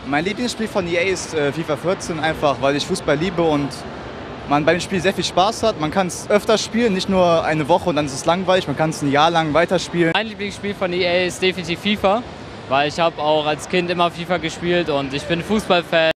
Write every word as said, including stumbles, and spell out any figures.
Mein Lieblingsspiel von E A ist äh, FIFA vierzehn, einfach weil ich Fußball liebe und man beim Spiel sehr viel Spaß hat. Man kann es öfter spielen, nicht nur eine Woche und dann ist es langweilig, man kann es ein Jahr lang weiterspielen. Mein Lieblingsspiel von E A ist definitiv FIFA, weil ich habe auch als Kind immer FIFA gespielt und ich bin Fußballfan.